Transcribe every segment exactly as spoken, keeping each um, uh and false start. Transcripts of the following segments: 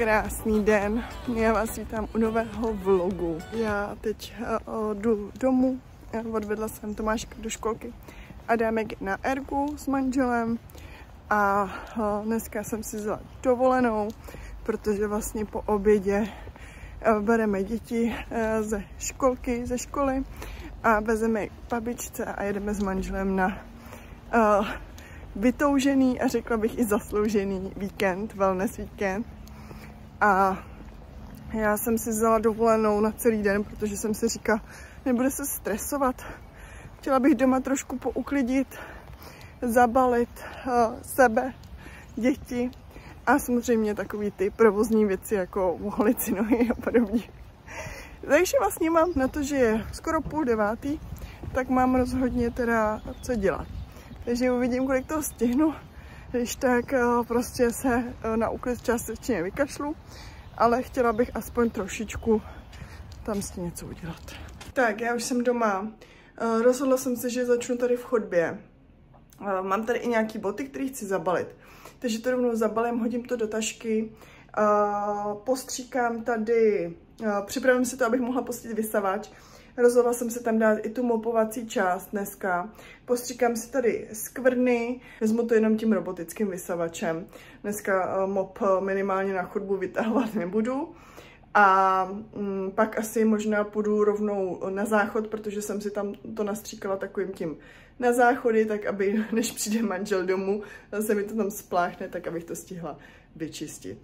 Krásný den, já vás vítám u nového vlogu. Já teď uh, jdu domů, odvedla jsem Tomáška do školky a dáme na ergu s manželem a uh, dneska jsem si vzala dovolenou, protože vlastně po obědě uh, bereme děti uh, ze školky, ze školy a vezeme k babičce a jedeme s manželem na uh, vytoužený a řekla bych i zasloužený víkend, wellness víkend. A já jsem si vzala dovolenou na celý den, protože jsem si říkala, nebude se stresovat. Chtěla bych doma trošku pouklidit, zabalit uh, sebe, děti a samozřejmě takový ty provozní věci, jako moholit si nohy a podobně. Takže vlastně mám na to, že je skoro půl devátý, tak mám rozhodně teda co dělat. Takže uvidím, kolik toho stihnu. Když tak prostě se na úklid částečně vykašlu, ale chtěla bych aspoň trošičku tam s tím něco udělat. Tak, já už jsem doma. Rozhodla jsem se, že začnu tady v chodbě. Mám tady i nějaký boty, které chci zabalit. Takže to rovnou zabalím, hodím to do tašky, postříkám tady, připravím si to, abych mohla pustit vysavač. Rozhodla jsem se tam dát i tu mopovací část dneska. Postříkám si tady skvrny, vezmu to jenom tím robotickým vysavačem. Dneska mop minimálně na chodbu vytahovat nebudu. A mm, pak asi možná půjdu rovnou na záchod, protože jsem si tam to nastříkala takovým tím na záchody, tak aby, než přijde manžel domů, se mi to tam spláchne, tak abych to stihla vyčistit.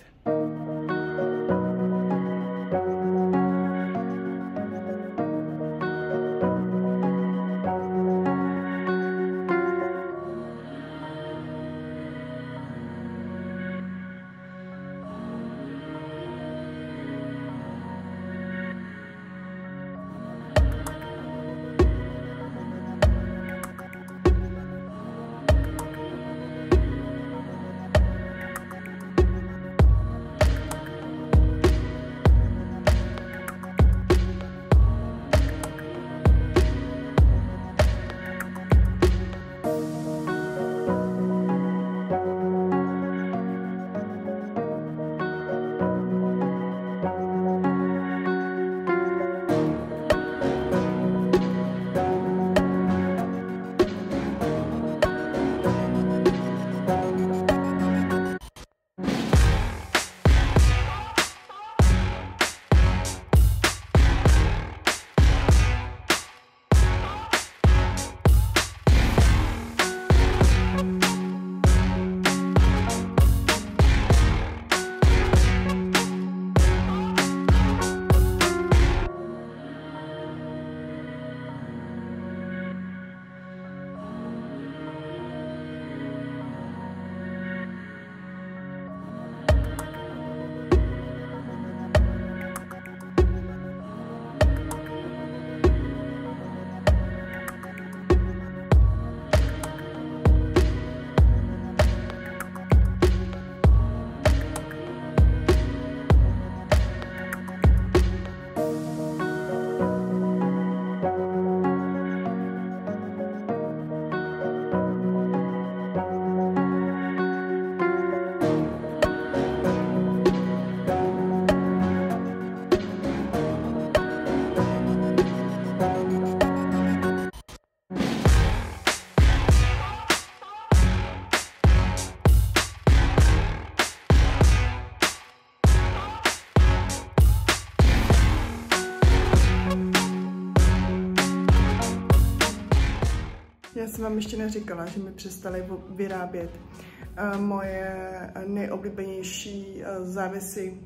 Já jsem vám ještě neříkala, že mi přestali vyrábět uh, moje nejoblíbenější uh, závěsy.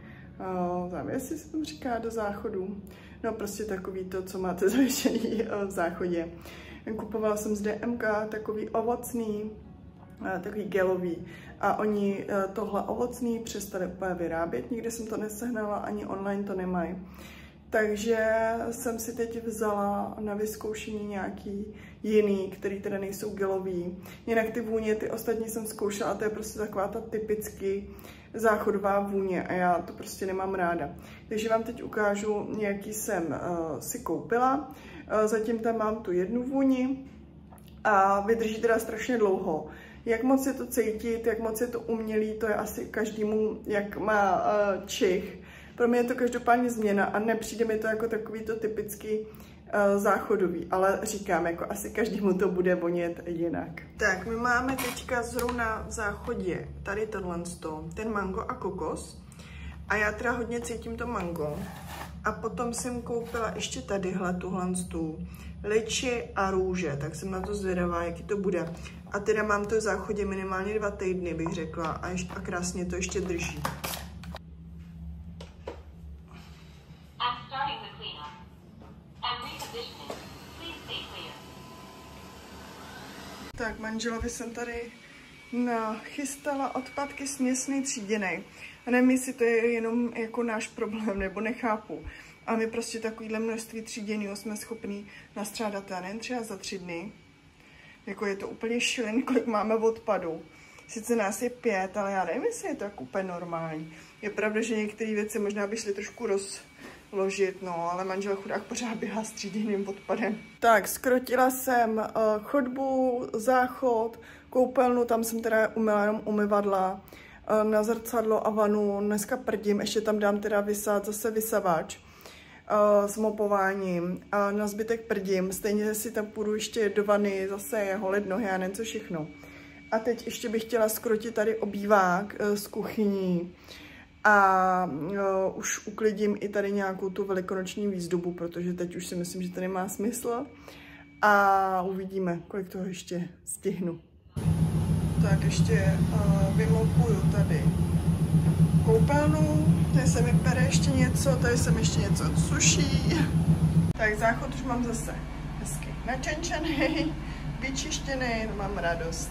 Uh, závěsy se tam říká do záchodu. No prostě takový to, co máte zavěšený uh, v záchodě. Kupovala jsem z D M K takový ovocný, uh, takový gelový. A oni uh, tohle ovocný přestali úplně vyrábět. Nikde jsem to nesehnala, ani online to nemají. Takže jsem si teď vzala na vyzkoušení nějaký jiný, který teda nejsou gelový. Jinak ty vůně, ty ostatní jsem zkoušela a to je prostě taková ta typicky záchodová vůně a já to prostě nemám ráda. Takže vám teď ukážu, jaký jsem uh, si koupila. Uh, zatím tam mám tu jednu vůni a vydrží teda strašně dlouho. Jak moc je to cítit, jak moc je to umělý, to je asi každému, jak má uh, čich. Pro mě je to každopádně změna a nepřijde mi to jako takový to typický uh, záchodový, ale říkám, jako asi každému to bude vonět jinak. Tak, my máme teďka zrovna v záchodě tady tohle, ten mango a kokos. A já teda hodně cítím to mango. A potom jsem koupila ještě tadyhle tuhle tu liči a růže, tak jsem na to zvědavá, jaký to bude. A teda mám to v záchodě minimálně dva týdny, bych řekla, a, ještě, a krásně to ještě drží. Tak, manželovi jsem tady nachystala odpadky směsný tříděnej. A nevím, jestli to je jenom jako náš problém, nebo nechápu. A my prostě takovýhle množství tříděnýho jsme schopní nastřádat, já nevím, třeba za tři dny. Jako je to úplně šílený, kolik máme odpadu. Sice nás je pět, ale já nevím, jestli je to jako úplně normální. Je pravda, že některé věci možná by šly trošku rozložit, no, ale manžel chudák pořád běhá s tříděným odpadem. Tak, skrotila jsem uh, chodbu, záchod, koupelnu, tam jsem teda umyla jenom umyvadla, uh, na zrcadlo a vanu, dneska prdím, ještě tam dám teda vysát zase vysavač uh, s mopováním a na zbytek prdím, stejně si tam půjdu ještě do vany, zase holit nohy a nevím co všechno. A teď ještě bych chtěla skrotit tady obývák uh, z kuchyní a uh, už uklidím i tady nějakou tu velikonoční výzdobu, protože teď už si myslím, že to nemá smysl a uvidíme, kolik toho ještě stihnu. Tak ještě uh, vymopuju tady koupelnu, tady se mi pere ještě něco, tady jsem ještě něco odsuší. Tak záchod už mám zase hezky načenčený, vyčištěný, mám radost.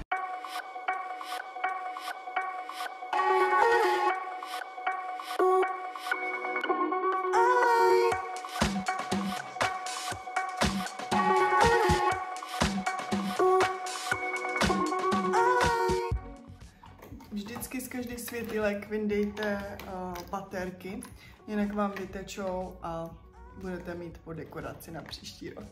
Vždycky z každých světýlek vyndejte uh, baterky, jinak vám vytečou a budete mít po dekoraci na příští rok.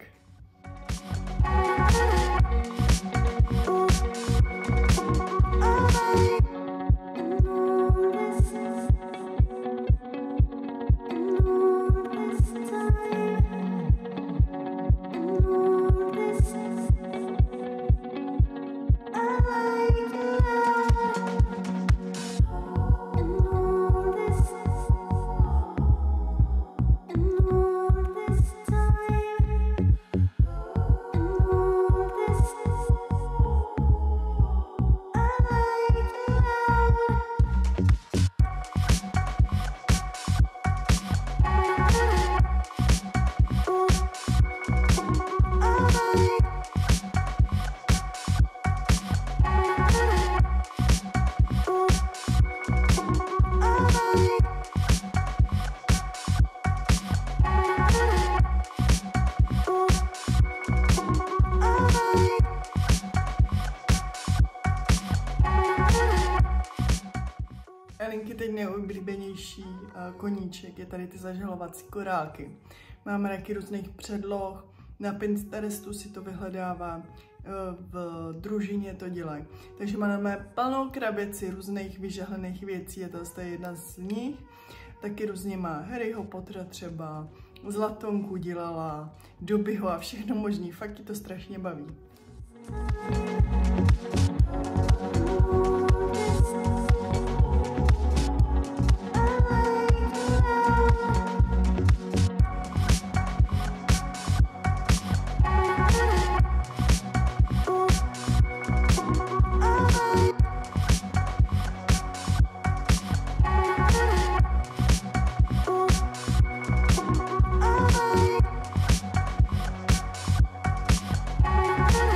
Elinky teď nejoblíbenější koníček je tady ty zažalovací korálky. Máme taky různých předloh, na Pinterestu si to vyhledává, v družině to dělají. Takže máme plnou krabici různých vyžehlených věcí, je to jedna z nich. Taky různě má Harryho Pottera třeba, Zlatonku dělala, Dobbyho a všechno možný, fakt ji to strašně baví. Bye.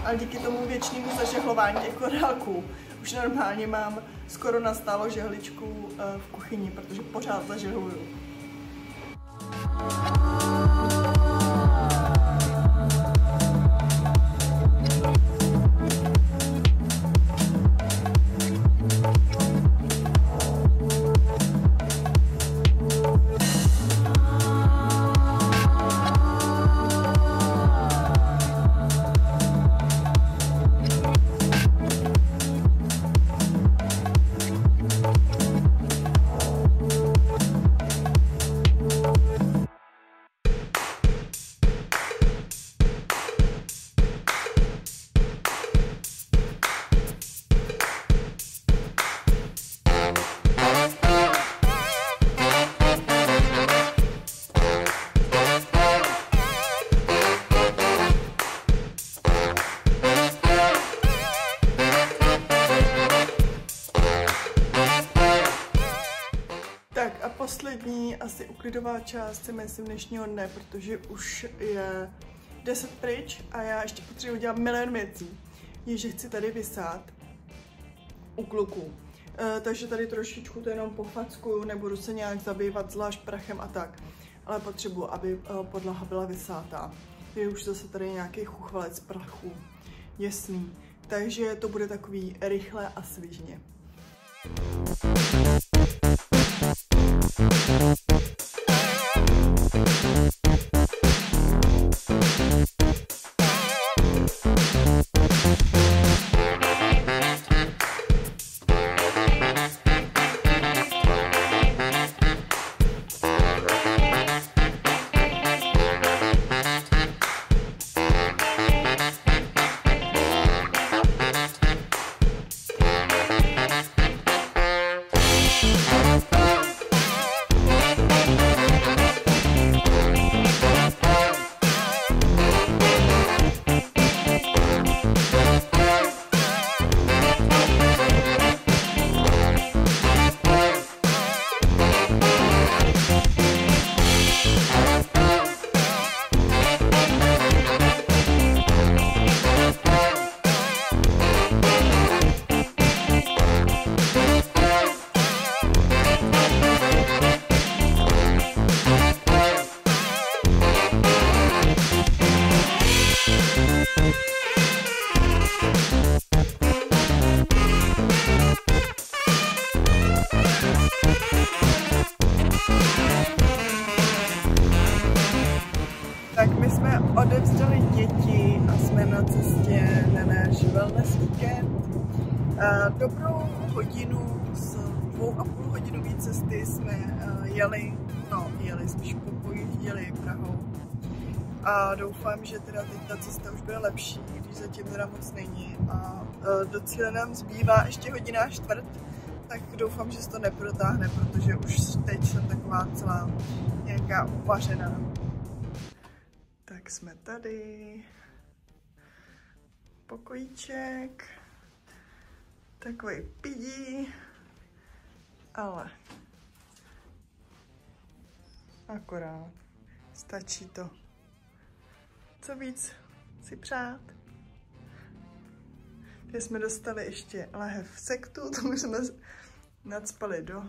ale díky tomu věčnému zažehlování těch korálků už normálně mám skoro nastálo žehličku v kuchyni, protože pořád zažehluju. Poslední asi uklidová část si myslím dnešního dne, protože už je deset pryč a já ještě potřebuji udělat milion věcí. Je, že chci tady vysát u kluků. E, takže tady trošičku to jenom pofackuju, nebudu se nějak zabývat zvlášť prachem a tak. Ale potřebuji, aby podlaha byla vysátá. Je už zase tady nějaký chuchvalec prachu. Jasný. Takže to bude takový rychle a svižně. Odevzdali děti a jsme na cestě na náš wellness weekend. Dobrou hodinu z dvou a půl hodinový cesty jsme jeli, no jeli spíš popojížděli Prahou. A doufám, že teda teď ta cesta už bude lepší, když zatím teda moc není. A do cíle nám zbývá ještě hodina a čtvrt, tak doufám, že se to neprotáhne, protože už teď jsem taková celá nějaká uvařená. Tak jsme tady, pokojíček, takový pidí, ale akorát stačí to. Co víc si přát? Teď jsme dostali ještě lahev sektu, tomu jsme nacpali do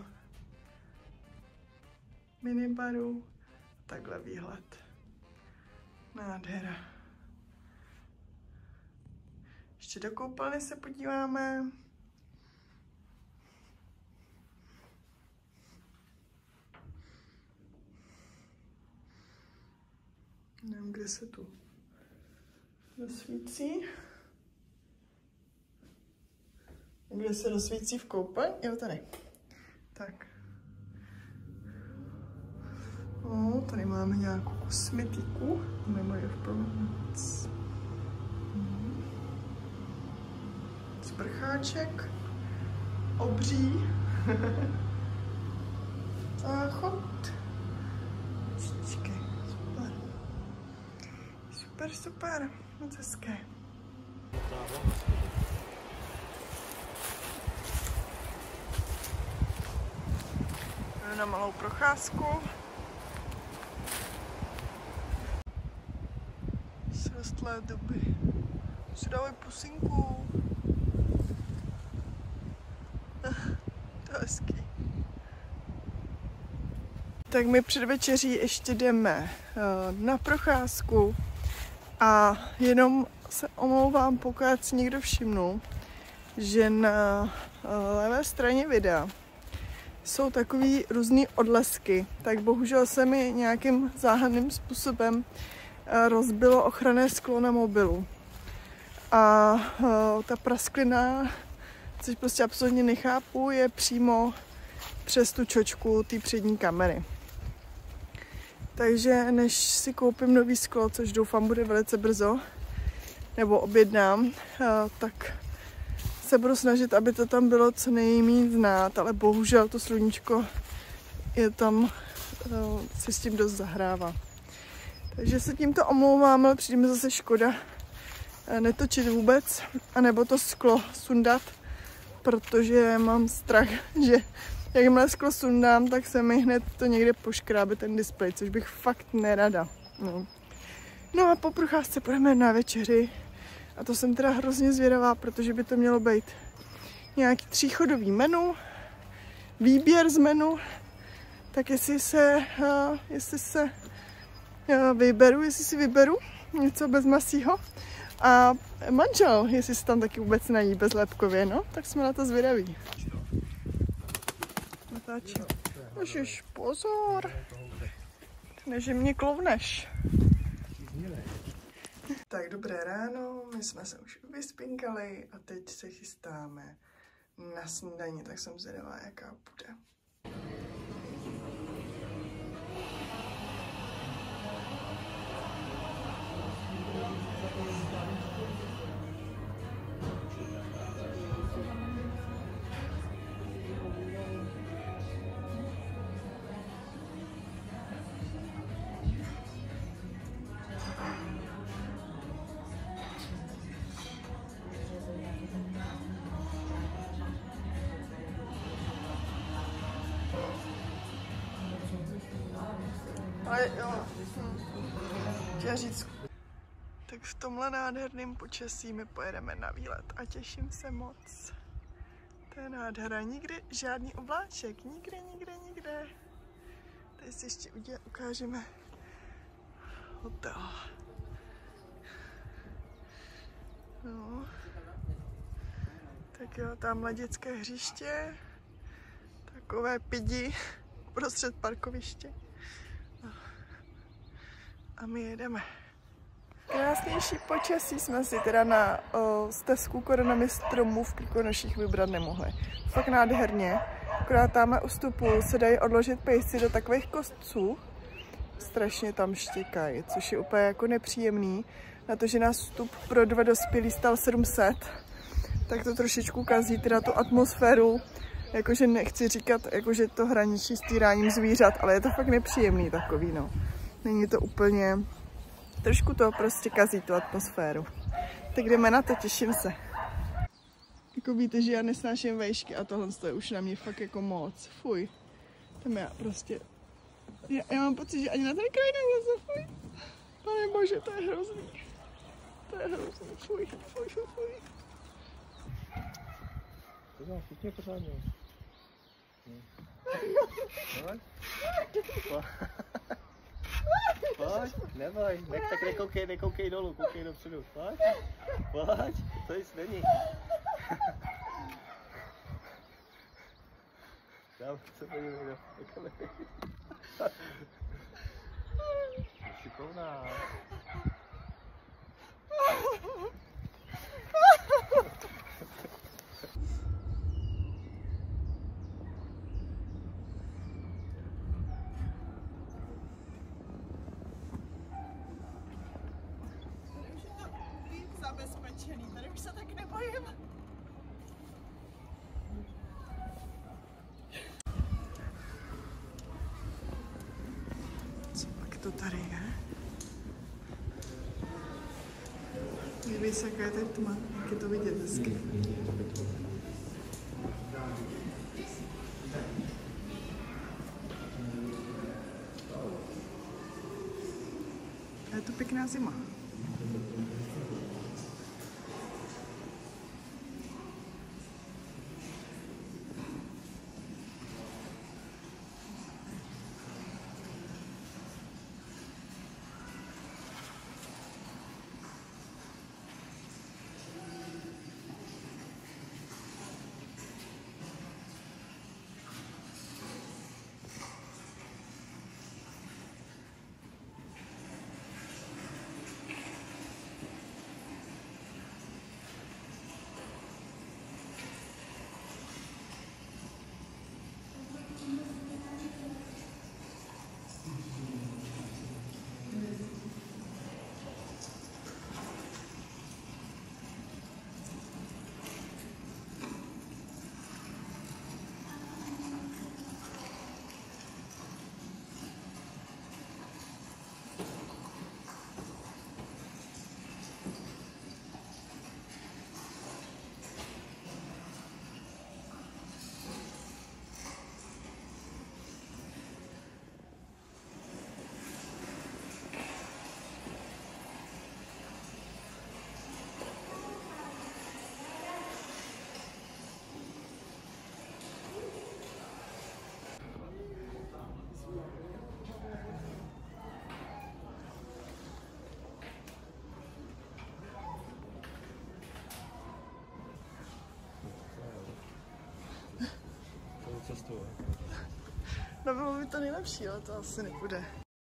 minibaru. Takhle výhled. Nádhera. Ještě do koupelny se podíváme. Nevím, kde se tu rozsvící. Kde se rozsvící v koupelně? Jo, tady. Tak. O, tady máme nějakou kosmetiku. Memory of Provence. Hmm. Sprcháček. Obří. Záchod. Čičky. Super. Super, super. Moc hezké. Jdu na malou procházku. Srostlé duby si dávají pusinku. To je hezký. Tak my před večeří ještě jdeme na procházku a jenom se omlouvám, pokud si někdo všimnul, že na levé straně videa jsou takový různý odlesky, tak bohužel se mi nějakým záhadným způsobem rozbilo ochranné sklo na mobilu. A ta prasklina, což prostě absolutně nechápu, je přímo přes tu čočku té přední kamery. Takže než si koupím nový sklo, což doufám bude velice brzo, nebo objednám, tak se budu snažit, aby to tam bylo co nejméně znát, ale bohužel to sluníčko je tam, si s tím dost zahrává. Takže se tímto omlouvám, ale přijde mi zase škoda netočit vůbec, anebo to sklo sundat, protože mám strach, že jakmile sklo sundám, tak se mi hned to někde poškrábe ten displej, což bych fakt nerada. No, no a po procházce půjdeme na večeři a to jsem teda hrozně zvědavá, protože by to mělo být nějaký tříchodový menu, výběr z menu, tak jestli se, uh, jestli se uh, vyberu, jestli si vyberu něco bez masího a manžel, jestli se tam taky vůbec nají bezlepkově, no, tak jsme na to zvědaví. Natáčím. Ježiš, pozor, než mě klovneš. Tak dobré ráno, my jsme se už vyspinkali a teď se chystáme na snídani, tak jsem zvědavá, jaká bude. Ale jo, hm. chtěla říct, tak v tomhle nádherném počasí my pojedeme na výlet a těším se moc. To je nádhera, nikdy žádný obláček, nikde, nikde, nikde. Tady si ještě ukážeme hotel. No. Tak jo, tamhle dětské hřiště, takové pidi prostřed parkoviště. A my jedeme. Krásnější počasí jsme si teda na o, stezku koronami stromů v Krkonoších vybrat nemohli. Fakt nádherně. Akorát tamhle u vstupu se dají odložit pejsci do takových kostců. Strašně tam štěkají, což je úplně jako nepříjemný. Na to, že nás vstup pro dva dospělí stal sedm set, tak to trošičku kazí teda tu atmosféru. Jakože nechci říkat, jakože to hraničí s týráním zvířat, ale je to fakt nepříjemný takový, no. Není to úplně, trošku to prostě kazí tu atmosféru. Tak jdeme na to, těším se. Jako víte, že já nesnáším vejšky a tohle je už na mě fakt jako moc. Fuj. Tam já prostě, já, já mám pocit, že ani na ten kraj nevleze, fuj. Pane bože, to je hrozný. To je hrozný, fuj, fuj, fuj, fuj. To znamená, chytně pořádně. Pojď, neboj, ne, tak nekoukej, nekoukej dolů, koukej dopředu, pojď, pojď, to nic není. Tam se podívej do kamery. Šikovná. Zabezpečený, tady už se tak nebojím. Co pak to tady je? Dívej se, jaká je tady tma, jak je to vidět hezky. A je to pěkná zima. No bylo by to nejlepší, ale to asi nepůjde.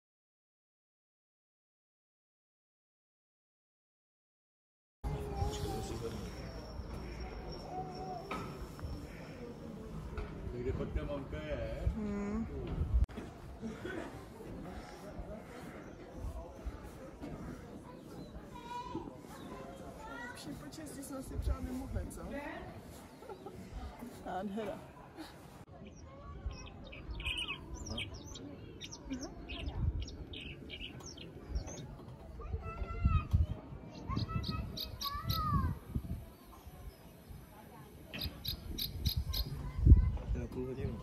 Kde pod tím mamka je? Hmm. Lepší počasí jsme si přát nemohli, co? Nádhera. Na půl hodinu.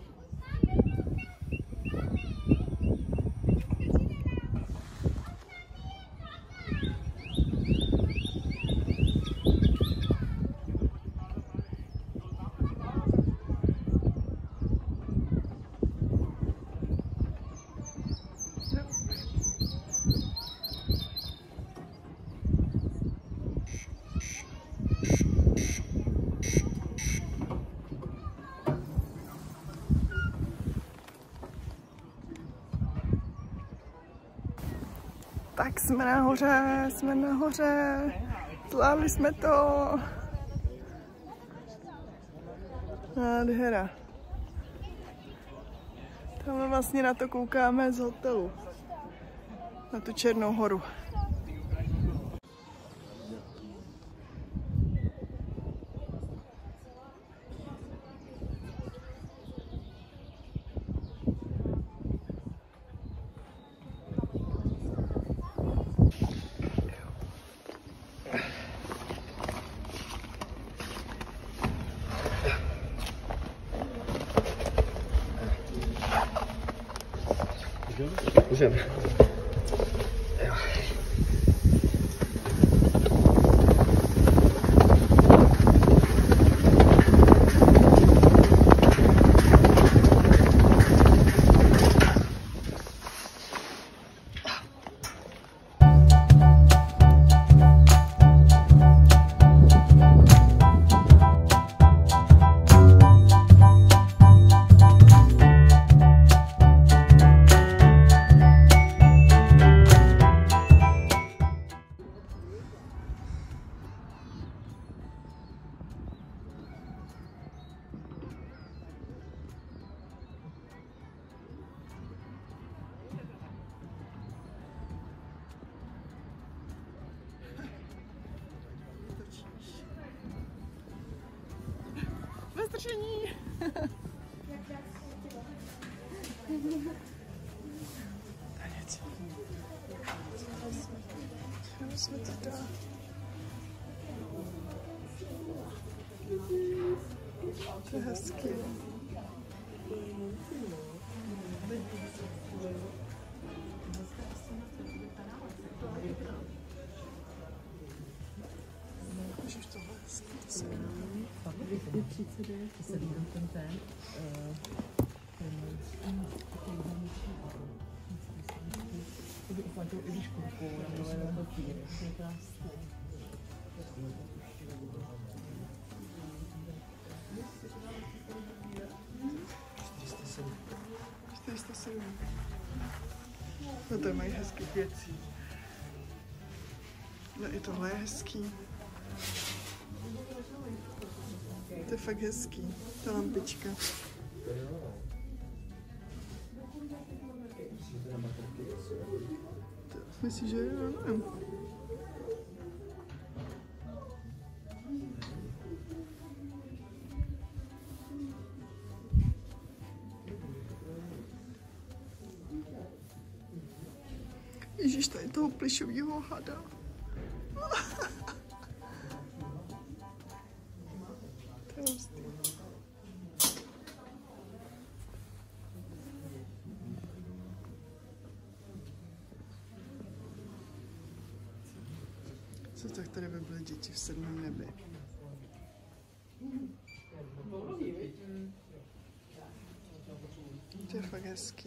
Tak jsme nahoře, jsme nahoře, zvládli jsme to. Nádhera. Tam vlastně na to koukáme z hotelu, na tu Černou horu. Můžeme. Vystrčení! Tanec. Čemu jsme to dali? To je hezký. Můžeš tohle hezký, to se třicet devět, to se líbí ten ten. To by uplatil i když kurku, na nové na papír. To je krásné. čtyři sta sedm. No to mají hezký věcí. No i tohle je hezký. To je fakt hezký, ta lampička. To myslíš, že jo? Nevím. Ježíš, tady toho plišovýho hada. To je hustý. Co tak tady by byly děti v sedmém nebi? To je fakt hezký.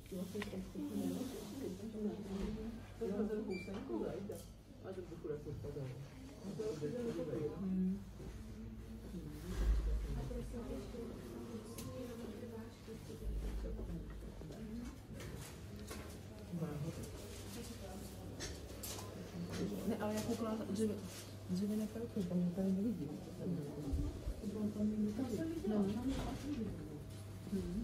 Ne, ale já koukala dřevě, dřevěné pelky, tam je tady nevidím. No. Hmm.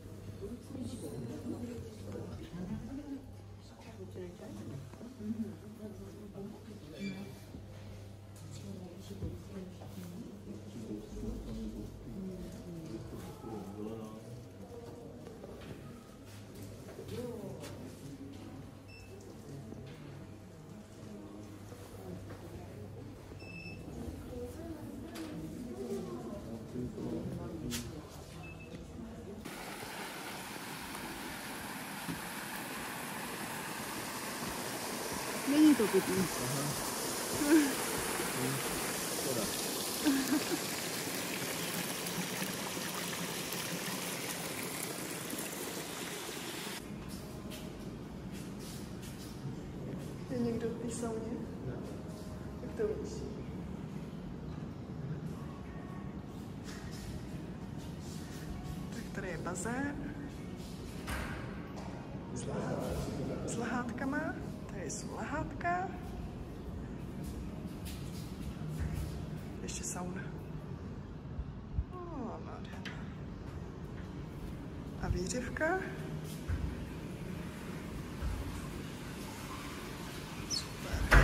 Není to pěkný. Je někdo v té sauně? Ne. Jak to víš? Tak tady je bazén. S, lahá... s lahátkama. Tady jsou lahátka. Ještě sauna. Oh, nádherná. A výřivka. Super.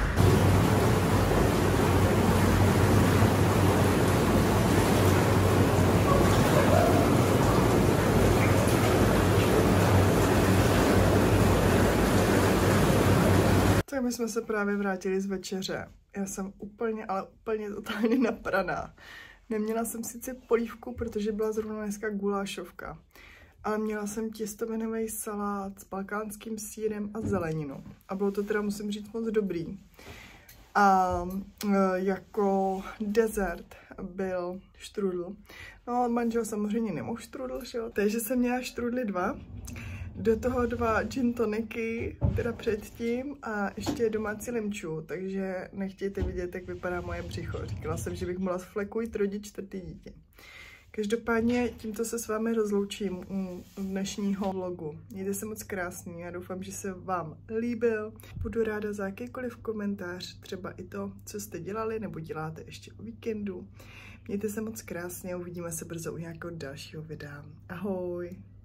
Tak my jsme se právě vrátili z večeře. Já jsem úplně, ale úplně totálně napraná. Neměla jsem sice polívku, protože byla zrovna dneska gulášovka, ale měla jsem těstovinový salát s balkánským sýrem a zeleninou. A bylo to teda, musím říct, moc dobrý. A jako dezert byl štrudl. No, manžel samozřejmě nemohl štrudl, že jo? Takže jsem měla štrudly dva. Do toho dva gin toniky, teda předtím, a ještě domácí limču, takže nechtějte vidět, jak vypadá moje břicho. Říkala jsem, že bych mohla sflekujit rodit čtvrtý dítě. Každopádně tímto se s vámi rozloučím u dnešního vlogu. Mějte se moc krásný, já doufám, že se vám líbil. Budu ráda za jakýkoliv komentář, třeba i to, co jste dělali nebo děláte ještě o víkendu. Mějte se moc krásně a uvidíme se brzo u nějakého dalšího videa. Ahoj!